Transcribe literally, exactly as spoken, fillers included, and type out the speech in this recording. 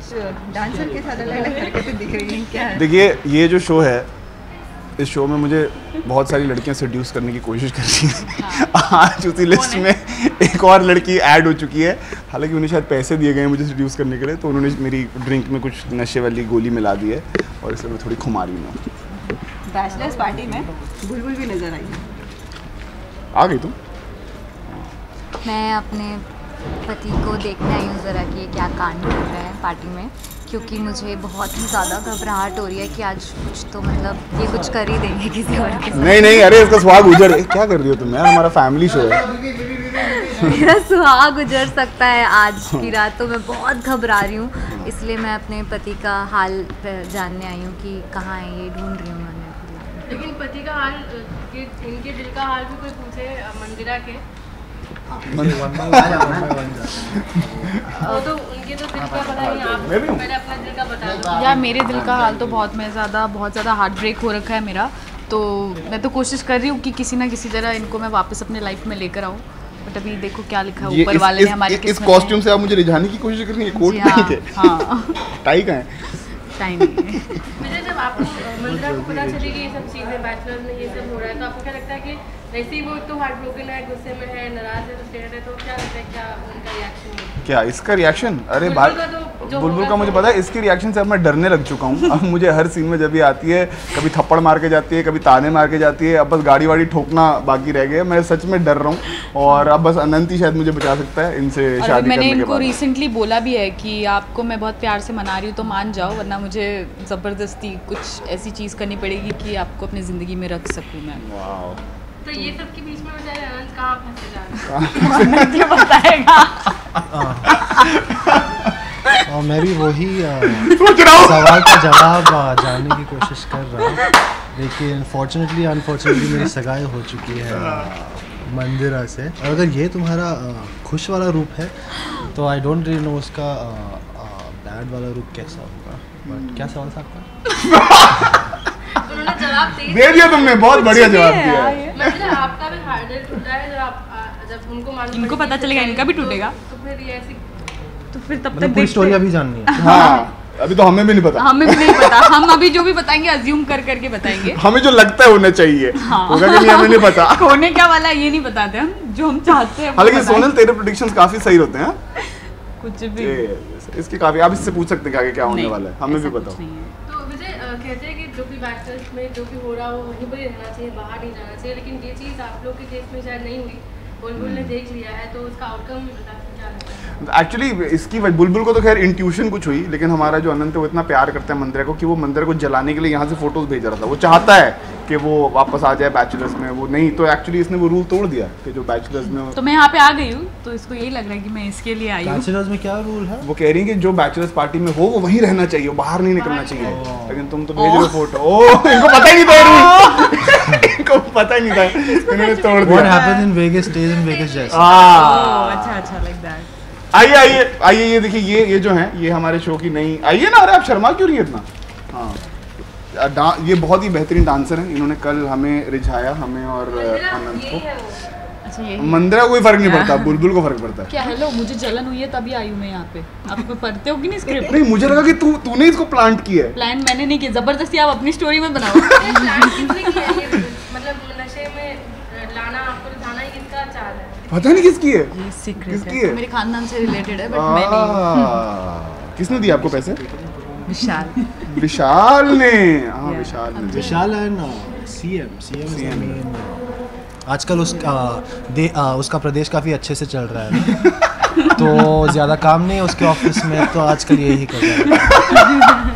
Dancer के साथ अलग अलग हरकतें दिख रही हैं, क्या है? देखिए ये जो शो है, इस शो में मुझे बहुत सारी लड़कियां सेड्यूस करने की कोशिश कर रही हैं। आज उसी लिस्ट में एक और लड़की ऐड हो चुकी है, हालांकि उन्हें शायद पैसे दिए गए हैं मुझे सेड्यूस करने के लिए, तो उन्होंने मेरी ड्रिंक में कुछ नशे वाली गोली मिला दी है और इसलिए मैं थोड़ी खुमारी में हूँ। बैचलर्स पार्टी में बुलबुल भी नजर आई है। आ गई तुम? मैं अपने पति को देखने आई हूँ ज़रा कि ये क्या कांड कर रहे हैं पार्टी में, क्योंकि मुझे बहुत ही ज़्यादा घबराहट हो रही है कि आज कुछ तो मतलब ये कुछ कर ही देंगे किसी और के साथ। नहीं नहीं, अरे इसका सुहाग उजड़, क्या कर रही हो तुम यार, हमारा फैमिली शो है। मेरा सुहाग उजड़ सकता है आज की रात, तो मैं बहुत घबरा रही हूँ, इसलिए मैं अपने पति का हाल जानने आई हूँ कि कहाँ है ये, ढूंढ रही हूँ मैंने। लेकिन पति का हाल, इनके दिल का हाल भी कोई पूछे मंदिरा के? वो तो उनके तो दिल का पता नहीं, आप पहले अपना दिल का बता दो। यार मेरे दिल का हाल तो बहुत मैं ज़्यादा बहुत ज़्यादा हार्ट ब्रेक हो रखा है मेरा, तो मैं तो कोशिश कर रही हूँ कि किसी ना किसी तरह इनको मैं वापस अपने लाइफ में लेकर आऊँ, बट अभी देखो क्या लिखा है ऊपर वाले ने हमारे इस कॉस्ट्यूम से आप मुझे रिझाने की कोशिश कर रही हैं? कोट पहन के? हाँ, टाई का है? टाई नहीं है। मुझे जब आपको मंदिरा को पता चली कि ये सब चीज़ें बैचलर में ये सब हो रहा है, तो आपको क्या लगता है कि वैसे ही वो तो हार्ट ब्रोकन है, गुस्से में है, नाराज है, फ्रस्ट्रेटेड है, तो क्या लगता है क्या उनका रिएक्शन है? क्या इसका रिएक्शन? अरे भाई बुलबुल का मुझे पता है, इसकी रिएक्शन से अब मैं डरने लग चुका हूँ। अब मुझे हर सीन में जब भी आती है, कभी थप्पड़ मार के जाती है, कभी ताने मार के जाती है, अब बस गाड़ी वाड़ी ठोकना बाकी रह गया। मैं सच में डर रहा हूँ और अब बस अनंत ही शायद मुझे बचा सकता है इनसे शादी करने के बाद। मैंने इनको रिसेंटली बोला भी है कि आपको मैं बहुत प्यार से मना रही हूँ तो मान जाओ, वरना मुझे ज़बरदस्ती कुछ ऐसी चीज़ करनी पड़ेगी कि आपको अपनी ज़िंदगी में रख सकूँ मैं। तो ये सब के बीच में बेचारे अनंत कहाँ फंसे जा रहे हैं? क्या बताएगा? और मैं भी वही सवाल का जवाब जानने की कोशिश कर रहा हूँ, लेकिन फॉर्चुनेटली अनफॉर्चुनेटली मेरी सगाई हो चुकी है मंदिरा से। और अगर ये तुम्हारा खुश वाला रूप है तो आई डोंट रियली नो उसका बैड वाला रूप कैसा होगा। बट क्या सवाल था आपका? उन्होंने जवाब दे दिया तुमने, बहुत बढ़िया जवाब दिया। मतलब आपका भी हार्ट दिल टूटा है, जब आप जब उनको मालूम इनको पता चलेगा इनका भी टूटेगा, तो फिर ये ऐसी तो फिर तब मतलब तक पूरी स्टोरी अभी जाननी है। हाँ, अभी तो हमें भी नहीं पता। हमें भी नहीं पता, हम अभी जो भी बताएंगे अज्यूम कर करके बताएंगे। हमें जो लगता है होना चाहिए होगा कि नहीं, हमें नहीं पता। होने क्या वाला ये नहीं बताते हम, जो हम चाहते हैं। हालांकि सोनल तेरे प्रेडिक्शंस काफी सही होते हैं। कुछ भी इसके काफी, आप इससे पूछ सकते हैं आगे क्या होने वाला है, हमें भी पता। तो विजय कहते हैं कि जो भी बैचलर्स में जो भी हो रहा हो वहीं पर रहना चाहिए, बाहर नहीं जाना चाहिए, लेकिन ये चीज़ आप लोग के केस में शायद नहीं हुई, बुलबुल ने देख लिया है, तो उसका आउटकम क्या लगता है? एक्चुअली इसकी बुलबुल को तो खैर इंट्यूशन कुछ हुई, लेकिन हमारा जो अनंत है वो इतना प्यार करता है मंदिरा को कि वो मंदिरा को जलाने के लिए यहाँ से फोटोज भेज रहा था। वो चाहता है कि वो वापस आ जाए बैचलर्स में, वो नहीं, तो एक्चुअली इसने वो रूल तोड़ दिया कि जो बैचलर्स में। तो मैं यहाँ पे आ गई हूँ, तो इसको यही लग रहा है कि मैं इसके लिए आई हूँ। बैचलर्स में क्या रूल है? वो कह रही है कि जो बैचलर्स पार्टी में हो वो वहीं रहना चाहिए, बाहर नहीं निकलना चाहिए, लेकिन तुम तो भेज रहे हो फोटो। ओह, इनको पता ही नहीं था, इनको पता ही नहीं था, इन्होंने तोड़ दिया। What happens in Vegas stays in Vegas जैसा। अच्छा अच्छा, लाइक दैट। आइए आइए आइए, ये देखिए, ये ये जो है ये हमारे शो की नई, आइए ना। अरे आप शर्मा क्यों रही है इतना? हाँ, ये बहुत ही बेहतरीन डांसर हैं, इन्होंने कल हमें रिझाया, हमें और अनंत को। अच्छा, ये मंदिरा कोई फर्क नहीं पड़ता, बुलबुल को फर्क पड़ता है। क्या? हेलो, मुझे जलन हुई है तभी आई हूँ मैं यहाँ पे। आपको पढ़ते हो कि नहीं स्क्रिप्ट? नहीं, मुझे लगा कि तू तूने इसको प्लांट किया है। प्लान मैंने नहीं किया, जबरदस्ती आप अपनी स्टोरी में बनाओ। मतलब नशे में लाना, आपको रिझाना, ये किसका चाल है? पता नहीं किसकी है, ये सीक्रेट किसकी है, है? मेरे खानदान से रिलेटेड है, बट मैं नहीं। किसने दिया आपको पैसे? विशाल। विशाल ने, हाँ विशाल ने। विशाल एंड सीएम सीएम आजकल उसका दे आ, उसका प्रदेश काफ़ी अच्छे से चल रहा है, तो ज़्यादा काम नहीं है उसके ऑफिस में, तो आजकल यही कर रहा है।